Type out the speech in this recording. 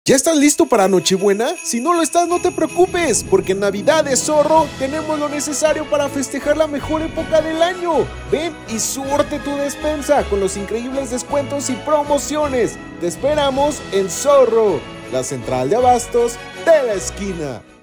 ¿Ya estás listo para Nochebuena? Si no lo estás, no te preocupes, porque en Navidad de Zorro tenemos lo necesario para festejar la mejor época del año. Ven y surte tu despensa con los increíbles descuentos y promociones. Te esperamos en Zorro, la central de abastos de la esquina.